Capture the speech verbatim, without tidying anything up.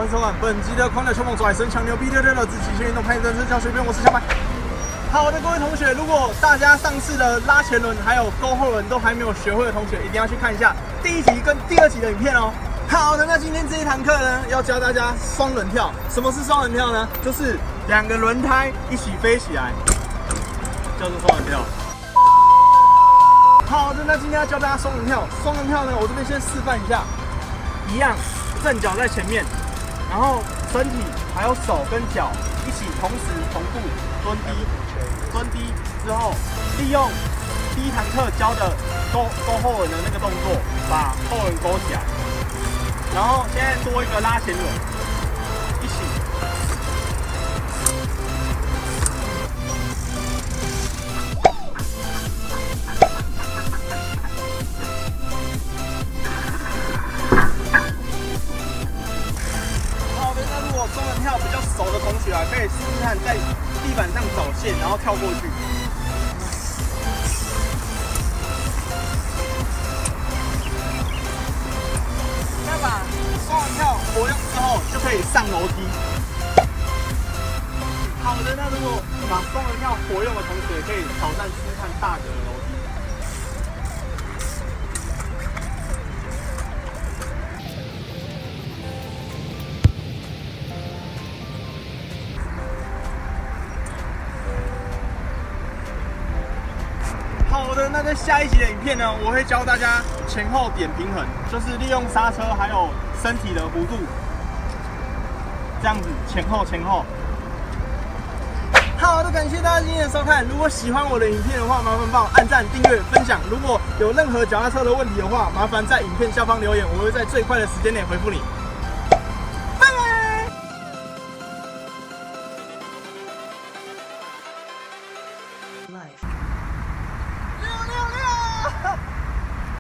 欢迎收看本集的狂鸟秋梦拽神强牛逼六六六之极限运动攀登车教学篇，我是小白。好的，各位同学，如果大家上次的拉前轮还有勾后轮都还没有学会的同学，一定要去看一下第一集跟第二集的影片哦。好的，那今天这一堂课呢，要教大家双轮跳。什么是双轮跳呢？就是两个轮胎一起飞起来，叫做双轮跳。好的，那今天要教大家双轮跳。双轮跳呢，我这边先示范一下，一样，正脚在前面，然后身体还有手跟脚一起同时同步蹲低，蹲低之后，利用第一堂课教的勾勾后轮的那个动作，把后轮勾起来，然后现在多一个拉前轮，一起。双轮跳比较熟的同学啊，可以试试看在地板上找线，然后跳过去。再把双轮跳活用之后，就可以上楼梯。好的，那如果把双轮跳活用的同学，可以挑战试试看大格的楼梯。好的，那在下一集的影片呢，我会教大家前后点平衡，就是利用刹车还有身体的弧度，这样子前后前后。好的，感谢大家今天的收看。如果喜欢我的影片的话，麻烦帮我按赞、订阅、分享。如果有任何脚踏车的问题的话，麻烦在影片下方留言，我会在最快的时间内回复你。拜拜。